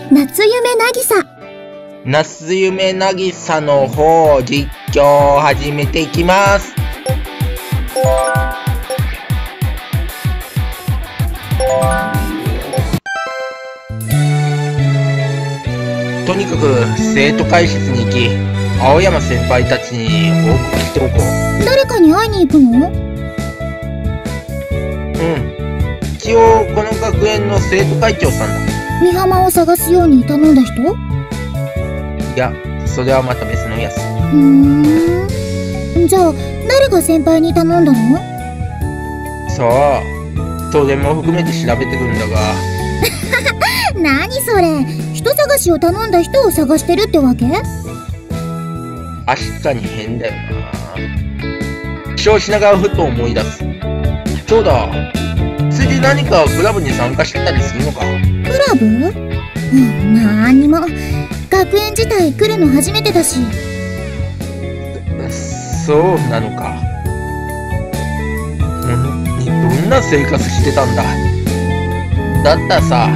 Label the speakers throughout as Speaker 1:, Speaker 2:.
Speaker 1: 夏夢なぎさ。
Speaker 2: 夏夢なぎさの方、実況を始めていきます。とにかく生徒会室に行き、青山先輩たちに報告しておこう。
Speaker 1: 誰かに会いに行くの？
Speaker 2: 一応この学園の生徒会長さんだ。
Speaker 1: 美浜を探すように頼んだ人？
Speaker 2: いや、それはまた別のやつ。
Speaker 1: じゃあ誰が先輩に頼んだの？
Speaker 2: さあ、それも含めて調べてるんだが。
Speaker 1: 何それ、人探しを頼んだ人を探してるってわけ？
Speaker 2: 確かに変だよな。起床しながらふと思い出す。そうだ、次何かクラブに参加してたりするのか？
Speaker 1: クラブ？何にも。学園自体来るの初めてだし。
Speaker 2: そうなのか。どんな生活してたんだ？だったらさ、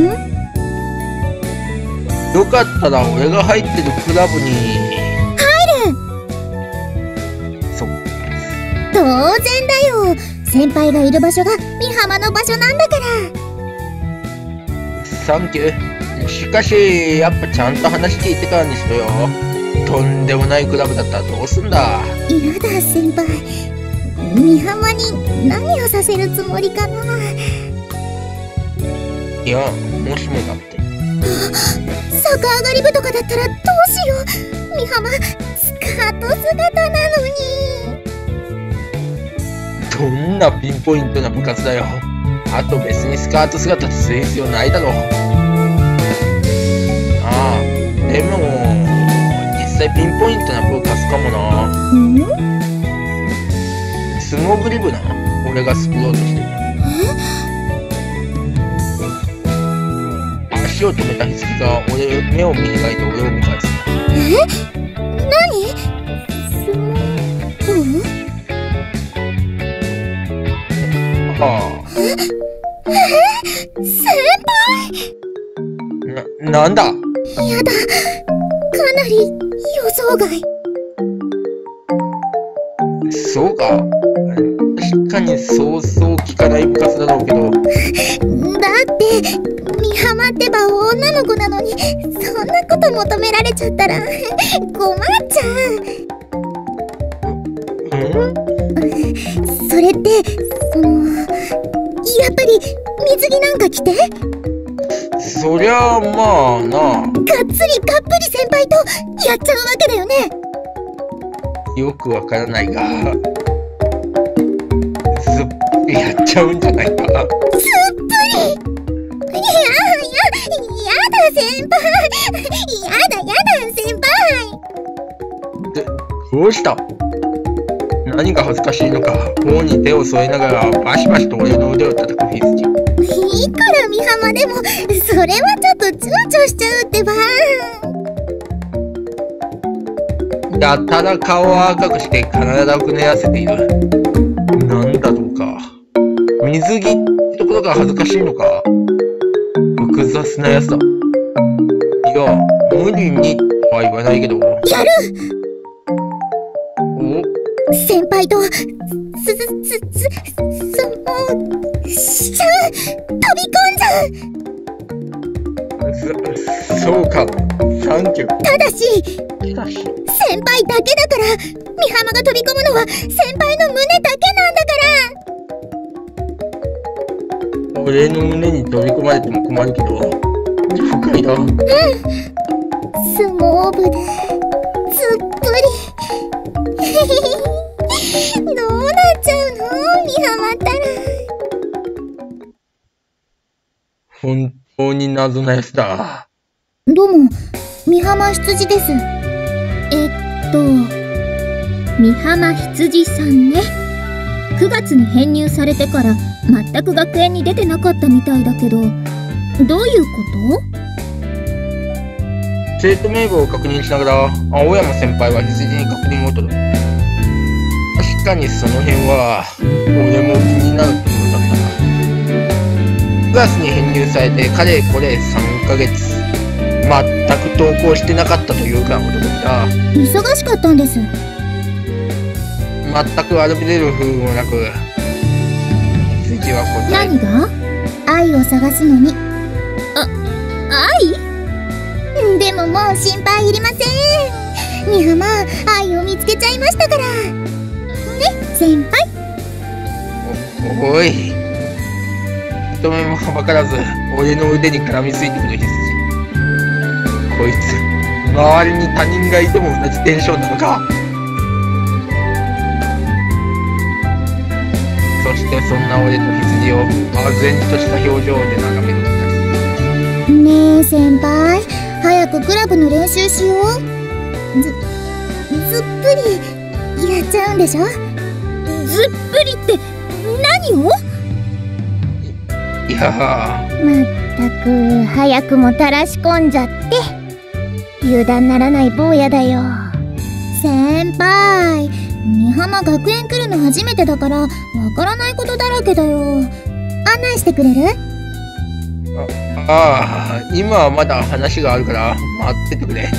Speaker 2: よかったら俺が入ってるクラブに。
Speaker 1: 入る！当然だよ。先輩がいる場所が美浜の場所なんだから。
Speaker 2: サンキュー。しかしやっぱちゃんと話聞いてからにしろよ。とんでもないクラブだったらどうすんだ。
Speaker 1: やだ先輩、美浜に何をさせるつもりかな。
Speaker 2: いや、もしもだって。
Speaker 1: 逆上がり部とかだったらどうしよう。美浜スカート姿なのに。
Speaker 2: どんなピンポイントな部活だよ。あと別にスカート姿する必要ないだろう。ああ、でも実際ピンポイントな部活かもな。素潜り部な。俺が作ろうとしてる。足を止めたひつきが目を見開いて俺を見返す。
Speaker 1: 何？相撲部？先輩？
Speaker 2: なんだ？
Speaker 1: やだ、かなり予想外。
Speaker 2: そうか、確かにそうそう聞かない部活だろうけど。だって
Speaker 1: 美浜ってば女の子なのに、そんなこと求められちゃったら困っちゃう。それってやっぱり水着なんか着て？
Speaker 2: そりゃあまあな。
Speaker 1: がっつりがっぷり先輩とやっちゃうわけだよね。
Speaker 2: よくわからないが、やっちゃうんじゃないか。すっぷ
Speaker 1: り？やだ先輩、やだ先輩。
Speaker 2: どうした？何が恥ずかしいのか。頬に手を添えながらバシバシと俺の腕を叩くフィズジ。
Speaker 1: いくら美浜でもそれはちょっと躊躇しちゃうってば。
Speaker 2: やたら顔を赤くして体をくねらせている。なんだろうか。水着ってところが恥ずかしいのか。複雑なやつだ。いや、無理にとは言わないけど。やる！
Speaker 1: 先輩としちゃう！飛び込んじゃ
Speaker 2: う！そうか、サンキュー。
Speaker 1: ただし先輩だけだから。美浜が飛び込むのは先輩の胸だけなんだから。
Speaker 2: 俺の胸に飛び込まれても困るけど、了解だ。
Speaker 1: 相撲部でつっぷり。どうなっちゃうの？美浜ったら。
Speaker 2: 本当に謎なやつだ。
Speaker 1: どうも、美浜羊です。美浜羊さんね。9月に編入されてから全く学園に出てなかったみたいだけど、どういうこと？
Speaker 2: 生徒名簿を確認しながら青山先輩は羊に確認を取る。確かにその辺は俺も気になるところだったな。クラスに編入されてかれこれ3ヶ月。 全く登校してなかったというか驚いた。
Speaker 1: 忙しかったんです。
Speaker 2: 全く歩み出る風もなく、羊は答え
Speaker 1: 何が？愛を探すのに。愛？でももう心配いりません。美浜、愛を見つけちゃいましたから。ね、先輩。
Speaker 2: おい。人目もはばからず、俺の腕に絡みついてくる羊。こいつ、周りに他人がいても同じテンションなのか。そしてそんな俺と羊を唖然とした表情で眺める二人。
Speaker 1: ねえ先輩、早くクラブの練習しよう。ずっぷりやっちゃうんでしょ？ずっぷりって何を？
Speaker 2: いや
Speaker 1: まったく早くもたらし込んじゃって油断ならない坊やだよ。先輩、美浜学園来るの初めてだからわからないことだらけだよ。案内してくれる？
Speaker 2: 今はまだ話があるから待っててくれ。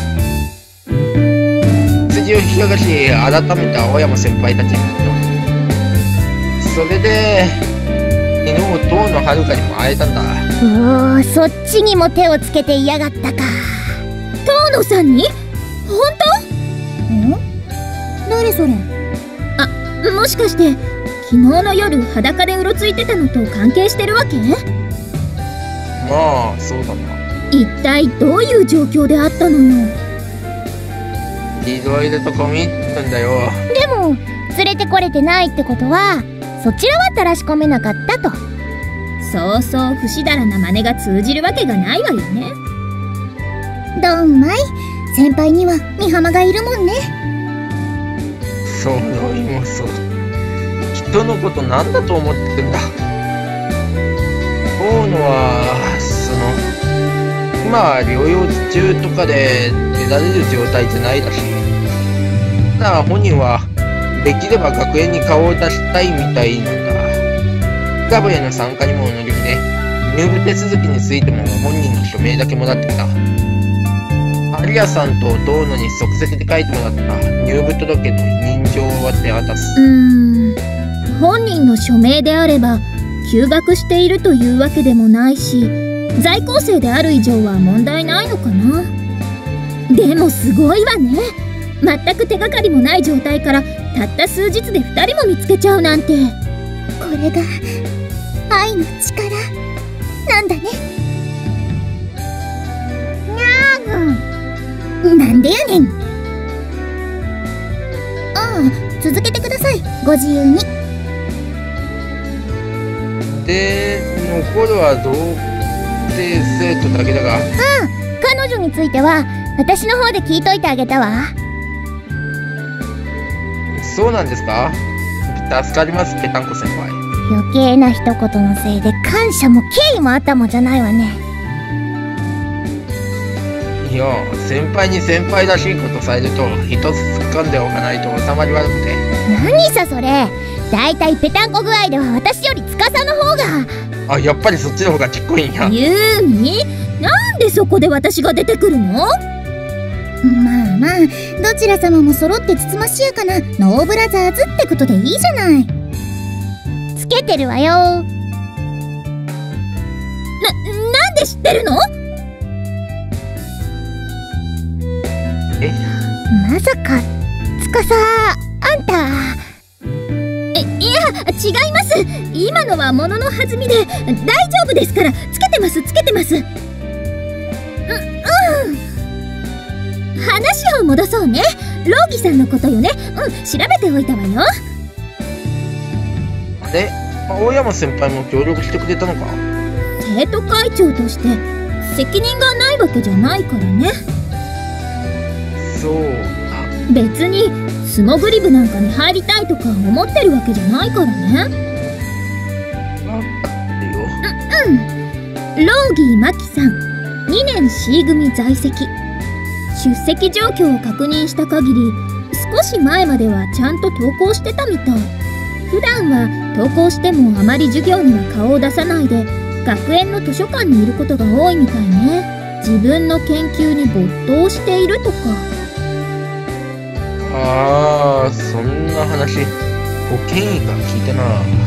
Speaker 2: 辻を引き剥がし改めて青山先輩たちに言った。それで昨日遠野遥にも会えたんだ。
Speaker 1: おお、そっちにも手をつけていやがったか。遠野さんに？本当？ん？誰それ？もしかして昨日の夜裸でうろついてたのと関係してるわけ？
Speaker 2: まあそうだな。
Speaker 1: 一体どういう状況であったのよ。
Speaker 2: いろいろと込み入ったんだよ。
Speaker 1: でも連れてこれてないってことはそちらはたらし込めなかったと。そうそう不死だらな真似が通じるわけがないわよね。どんまい、先輩には美浜がいるもんね。
Speaker 2: そうもそう。人のことなんだと思ってんだ。大野は今は療養中とかで出られる状態じゃないらしい。だから本人はできれば学園に顔を出したいみたいなんだ。クラブへの参加にも乗り気で、入部手続きについても本人の署名だけもらってきた。アリアさんと遠野に即席で書いてもらった入部届の委任状を手渡す。
Speaker 1: 本人の署名であれば休学しているというわけでもないし、在校生である以上は問題ないのかな。でもすごいわね。全く手がかりもない状態からたった数日で2人も見つけちゃうなんて。これが愛の力なんだね。なんでやねん。続けてください、ご自由に。
Speaker 2: で、残るは童貞生徒だけだが。
Speaker 1: 彼女については私の方で聞いといてあげたわ。
Speaker 2: そうなんですか？助かります、ペタンコ先輩。
Speaker 1: 余計な一言のせいで感謝も敬意もあったもんじゃないわね。
Speaker 2: いや、先輩に先輩らしいことされると一つ突っ込んでおかないと収まり悪くて。
Speaker 1: 何さそれ。だいたいペタンコ具合では私より司の方が。
Speaker 2: やっぱりそっちの方がちっこいんや。
Speaker 1: ユーミ、なんでそこで私が出てくるの？まあまあ、どちら様も揃ってつつましやかなノーブラザーズってことでいいじゃない。つけてるわよ。なんで知ってるの？まさか司、あんた。いや、違います。今のはものの弾みで大丈夫ですから。つけてます、つけてます。話を戻そうね。ローギさんのことよね。調べておいたわよ。
Speaker 2: あれ、青山先輩も協力してくれたのか？
Speaker 1: 生徒会長として責任がないわけじゃないからね。
Speaker 2: そうだ。
Speaker 1: 別に素潜り部なんかに入りたいとか思ってるわけじゃないからね。
Speaker 2: 分かってよ。
Speaker 1: ローギー真希さん、2年 C 組在籍。出席状況を確認した限り少し前まではちゃんと登校してたみたい。普段は登校してもあまり授業には顔を出さないで学園の図書館にいることが多いみたいね。 自分の研究に没頭しているとか。
Speaker 2: ああ、そんな話、保健医から聞いたな。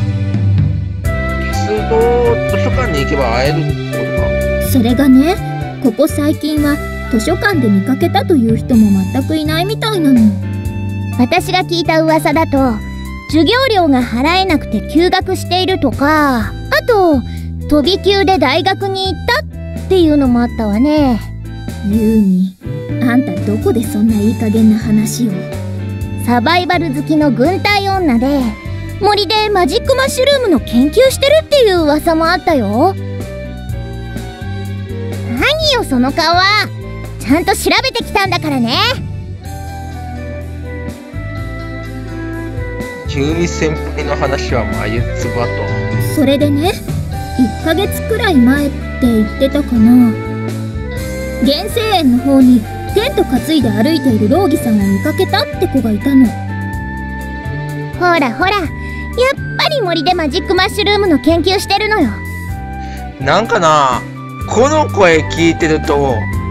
Speaker 2: 鉄道図書館に行けば会えるってことか。
Speaker 1: それがね、ここ最近は図書館で見かけたという人も全くいないみたいなの。
Speaker 3: 私が聞いた噂だと、授業料が払えなくて休学しているとか、あと飛び級で大学に行ったっていうのもあったわね。
Speaker 1: ユーミ、あんたどこでそんないい加減な話を。
Speaker 3: サバイバル好きの軍隊女で、森でマジックマッシュルームの研究してるっていう噂もあったよ。何よその顔は。ちゃんと調べてきたんだからね。
Speaker 2: ユーミ先輩の話は眉唾と。
Speaker 1: それでね、1ヶ月くらい前って言ってたかな。原生園の方にテント担いで歩いているローギさんを見かけたって子がいたの。
Speaker 3: ほらほら、やっぱり森でマジックマッシュルームの研究してるのよ。
Speaker 2: なんかな、この声聞いてると、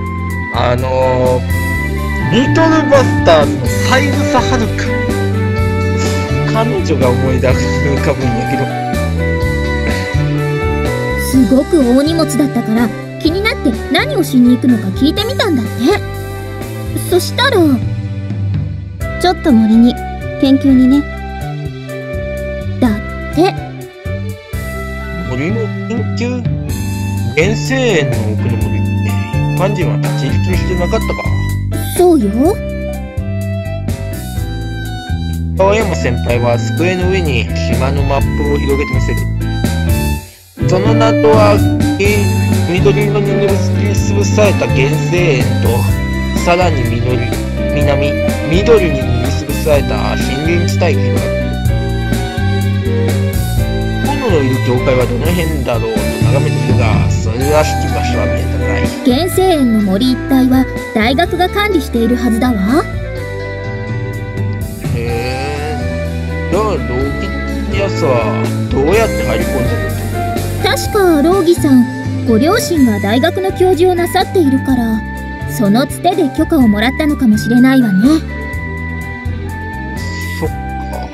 Speaker 2: リトルバスターズの三枝はるか。彼女が思い出す浮かぶんやけど。
Speaker 1: すごく大荷物だったから気になって何をしに行くのか聞いてみたんだって。そしたら、
Speaker 3: ちょっと森に研究にね。
Speaker 1: だって。
Speaker 2: 森の研究？原生園の奥の森って一般人は立ち入り禁止でなかったか？
Speaker 1: そうよ。
Speaker 2: 青山先輩は机の上に島のマップを広げてみせる。その名とは緑色に塗りつぶされた原生園と、さらに南、緑に塗りつぶされた森林地帯が広がっている。炎のいる境界はどの辺だろうと眺めているが、それらしき場所は見当たらない。
Speaker 1: 原生園の森一帯は大学が管理しているはずだわ。
Speaker 2: へえ。じゃあローギってやつはどうやって入り込んでるの？
Speaker 1: 確かローギさん、ご両親が大学の教授をなさっているから、そのつてで許可をもらったのかもしれないわね。
Speaker 2: そっか。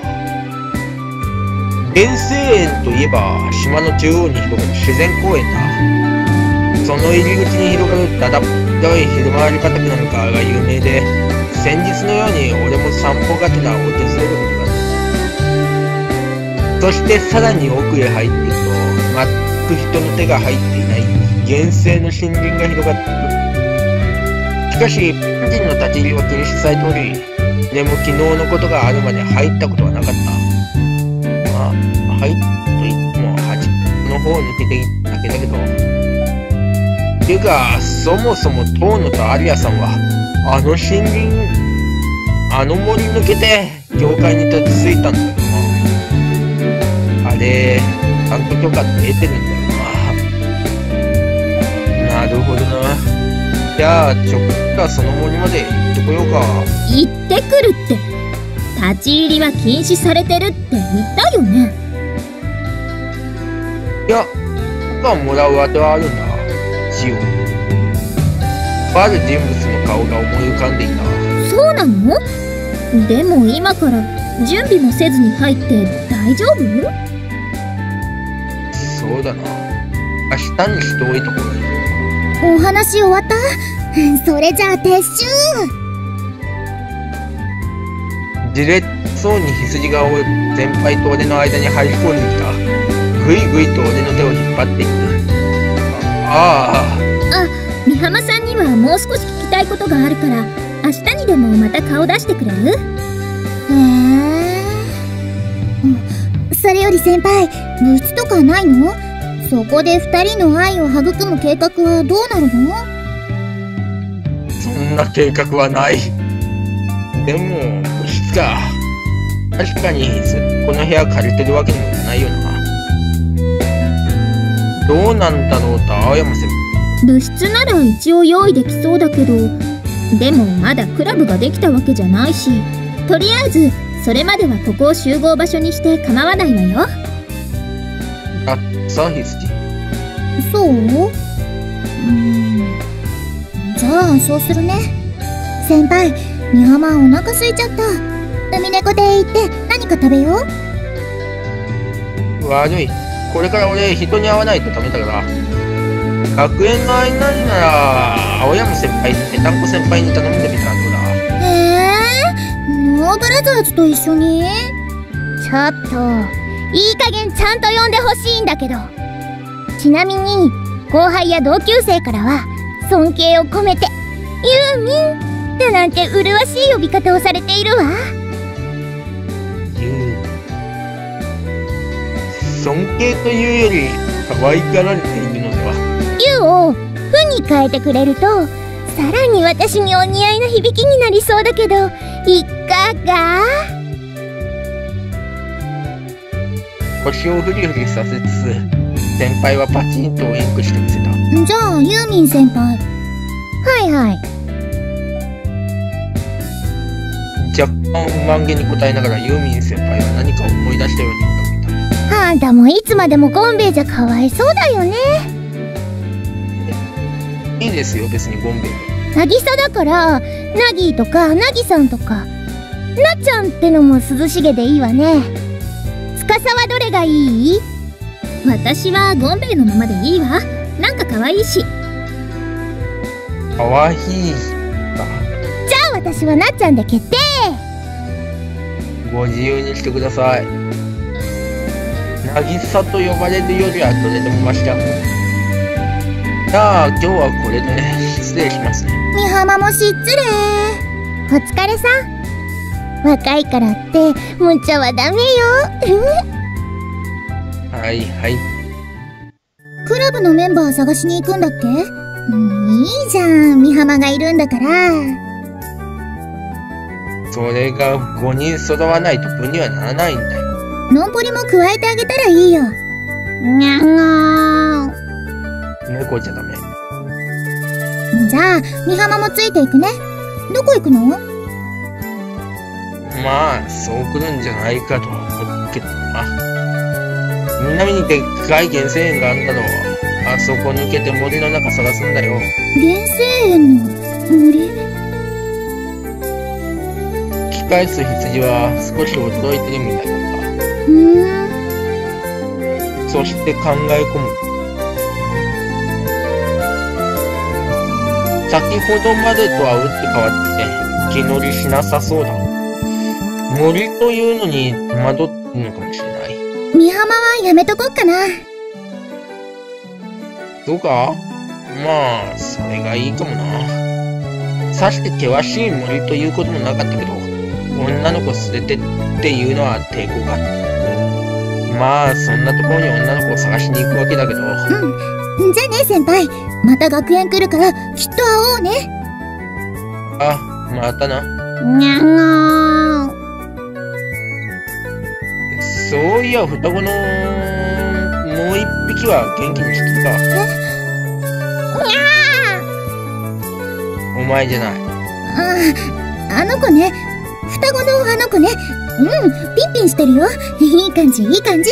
Speaker 2: 原生園といえば島の中央に広がる自然公園だ。その入り口に広がるだだっ広い昼回り畑なんかが有名で、先日のように俺も散歩がてら訪れることがある。そしてさらに奥へ入っていくと、全く人の手が入っていない原生の森林が広がっている。しかし、一般人の立ち入りは禁止されており、でも昨日のことがあるまで入ったことはなかった。まあ、入ったと言っても端の方を抜けていっただけだけど。てか、そもそも遠野とアリアさんは、あの森林、あの森抜けて、教会に立ち着いたんだよな。あれ、ちゃんと許可って得てるんだよな。なるほどな。じゃあ、ちょっとその森まで行ってこようか。
Speaker 1: 行ってくるって、立ち入りは禁止されてるって言ったよね。
Speaker 2: いや、許可もらうあてはあるんだ。ジオ。ある人物の顔が思い浮かんでいた。
Speaker 1: そうなの？でも今から準備もせずに入って大丈夫？
Speaker 2: そうだな。明日にしておいた方がいい。
Speaker 3: お話終わった？それじゃあ撤収。
Speaker 2: じれっそうに羊が先輩と俺の間に入り込んできた。ぐいぐいと俺の手を引っ張っていく。あ、
Speaker 1: 美浜さんにはもう少し聞きたいことがあるから、明日にでもまた顔出してくれる？
Speaker 3: それより先輩、部室とかないの？そこで2人の愛を育む計画はどうなるの？
Speaker 2: そんな計画はない。でも、部室か。確かに、この部屋借りてるわけにもいかないよな。どうなんだろうと青山先輩。
Speaker 1: 部室なら一応用意できそうだけど、でもまだクラブができたわけじゃないし、とりあえずそれまではここを集合場所にして構わないわよ。
Speaker 2: あ、さあ、羊。
Speaker 3: そう？ あ、そうするね。先輩、美浜お腹空いちゃった。海猫亭行って何か食べよう。
Speaker 2: 悪い。これから俺人に会わないとダメだから。学園の間になら青山先輩にペタンコ先輩に頼んでみたらどうだ。
Speaker 3: ノーブラザーズと一緒に？ちょっといい加減ちゃんと呼んでほしいんだけど。ちなみに後輩や同級生からは尊敬を込めてユーミンだなんて麗しい呼び方をされているわ。
Speaker 2: 尊敬というより可愛がられているのでは。
Speaker 3: ユーを「ふ」に変えてくれるとさらに私にお似合いな響きになりそうだけど、いかが？
Speaker 2: 腰をフリフリさせつつ先輩はパチンとウインクしてみせた。
Speaker 3: じゃあユーミン先輩。はいはい。
Speaker 2: 若干不満げに答えながらユーミン先輩は何かを思い出したように言っていた。
Speaker 3: あんたもいつまでもゴンベイじゃかわいそうだよね。
Speaker 2: いいですよ、別にゴンベイで。
Speaker 3: 渚だからナギーとかナギさんとかなっちゃんってのも涼しげでいいわね。司はどれがいい？
Speaker 1: 私はゴンベイのままでいいわ。なんか可愛いし。
Speaker 2: かわいいか。
Speaker 3: じゃあ私はなっちゃんで決定。
Speaker 2: ご自由にしてください。渚と呼ばれるよりはどれでもマシだ。じゃあ今日はこれで失礼しますね。
Speaker 3: 美浜も失礼。お疲れさん。若いからって無茶はダメよ。
Speaker 2: はいはい。
Speaker 3: クラブのメンバー探しに行くんだっけ？いいじゃん、美浜がいるんだから。
Speaker 2: それが5人揃わないと部にはならないんだよ。
Speaker 3: のんぽりも加えてあげたらいいよ。にゃんごー。
Speaker 2: 猫じゃダメ。
Speaker 3: じゃあ美浜もついていくね。どこ行くの？
Speaker 2: まあそう来るんじゃないかと思うけどな。南にでっかい原生園があるんだろう。あそこ抜けて森の中探すんだよ。
Speaker 3: 原生園の森？
Speaker 2: 引き返す羊は少し驚いてるみたいだった。そして考え込む。先ほどまでとは打って変わって気乗りしなさそうだ。森というのに戸惑ってるのかもしれない。
Speaker 3: 美浜はやめとこっかな。
Speaker 2: そうか？まあそれがいいかもな。さして険しい森ということもなかったけど、女の子連れてっていうのは抵抗があった。まあそんなところに女の子を探しに行くわけだけど。
Speaker 3: じゃあね先輩、また学園来るからきっと会おうね。
Speaker 2: あ、またな。
Speaker 3: にゃんごー。
Speaker 2: そういや双子のもう一匹は元気にしてた。お前じゃない。
Speaker 3: あの子ね。双子のあの子ね。ピンピンしてるよ。いい感じいい感じ。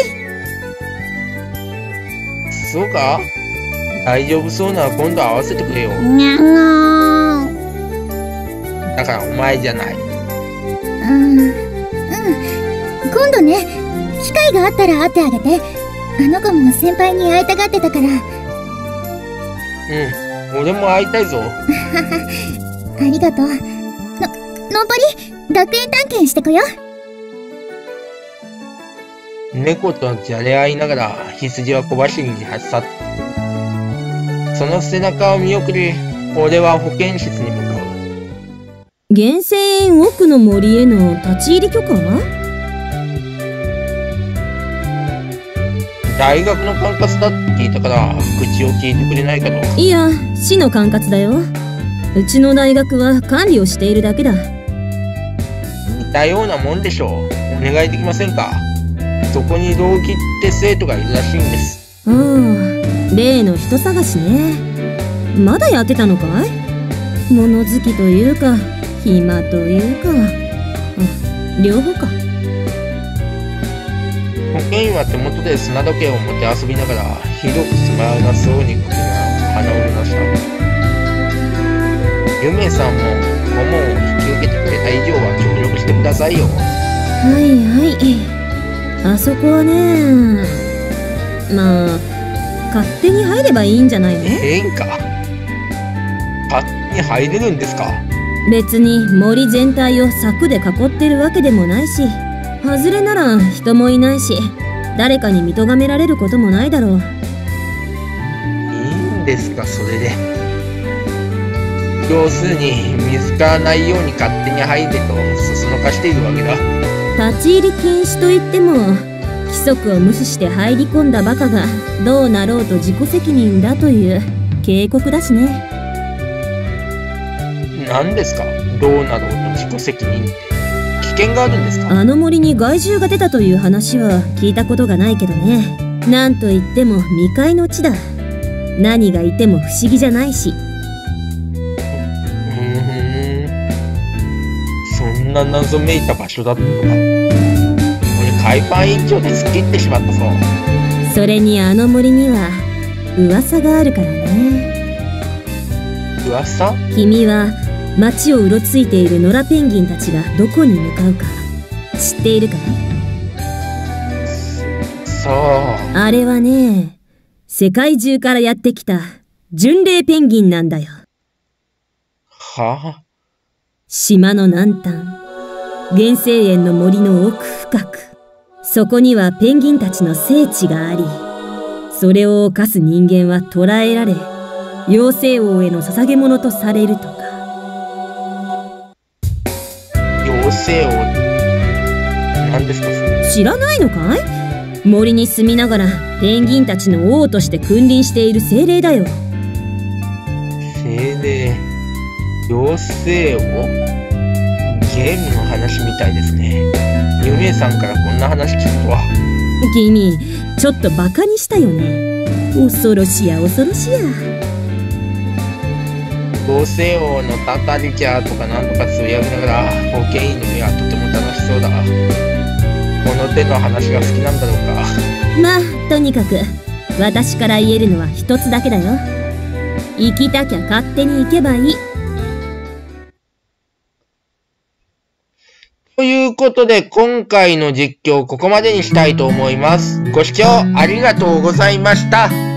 Speaker 2: そうか？大丈夫そうなら今度会わせてくれよ。
Speaker 3: にゃんごー。
Speaker 2: だからお前じゃない。
Speaker 3: 今度ね、機会があったら会ってあげて。あの子も先輩に会いたがってたから。
Speaker 2: 俺も会いたいぞ。
Speaker 3: ありがとう。のんぽり、学園探検してこよ。
Speaker 2: 猫とじゃれ合いながら羊は小走りに走った。その背中を見送り、俺は保健室に向かう。
Speaker 4: 原生園奥の森への立ち入り許可は？
Speaker 2: 大学の管轄だって聞いたから口を聞いてくれないかと。
Speaker 4: いや、市の管轄だよ。うちの大学は管理をしているだけだ。
Speaker 2: 似たようなもんでしょう。お願いできませんか？そこに同期って生徒がいるらしいんです。
Speaker 4: ああ、例の人探しね。まだやってたのかい？物好きというか暇というか、両方か。
Speaker 2: 保健員は手元で砂時計を持って遊びながらひどくつまらなそうに首が鼻を濡らした。 ゆめさんも顧問を引き受けてくれた以上は協力してくださいよ。
Speaker 4: はいはい。あそこはね、まあ勝手に入ればいいんじゃないの？
Speaker 2: 変か。勝手に入れるんですか？
Speaker 4: 別に森全体を柵で囲ってるわけでもないし、外れなら人もいないし、誰かに見とがめられることもないだろう。
Speaker 2: いいんですか、それで。要するに見つからないように勝手に入れとそそのかしているわけだ。
Speaker 4: 立ち入り禁止といっても、規則を無視して入り込んだバカがどうなろうと自己責任だという警告だしね。
Speaker 2: 何ですか、どうなろうと自己責任って。危険があるんですか？
Speaker 4: あの森に害獣が出たという話は聞いたことがないけどね。なんといっても未開の地だ。何がいても不思議じゃないし。
Speaker 2: そんな謎めいた場所だったのか。これ海パン一丁で突っ切ってしまったぞ。
Speaker 4: それにあの森には噂があるからね。
Speaker 2: 噂？
Speaker 4: 君は街をうろついている野良ペンギンたちがどこに向かうか知っているかい？
Speaker 2: さあ。
Speaker 4: あれはね、世界中からやってきた巡礼ペンギンなんだよ。
Speaker 2: はあ？
Speaker 4: 島の南端、原生園の森の奥深く、そこにはペンギンたちの聖地があり、それを犯す人間は捕らえられ、妖精王への捧げ物とされるとか。
Speaker 2: 妖精王？何ですかそれ？
Speaker 4: 知らないのかい？森に住みながらペンギンたちの王として君臨している精霊だよ。
Speaker 2: 精霊？妖精王？ゲームの話みたいですね。ゆめさんからこんな話聞くとは。
Speaker 4: 君、ちょっとバカにしたよね。恐ろしや恐ろしや。
Speaker 2: 妖精王のたたりじゃとかなんとかつぶやきながら保健医の目はとても楽しそうだ。この手の話が好きなんだろうか。
Speaker 4: まあとにかく私から言えるのは一つだけだよ。行きたきゃ勝手に行けばいい。
Speaker 2: ということで今回の実況ここまでにしたいと思います。ご視聴ありがとうございました。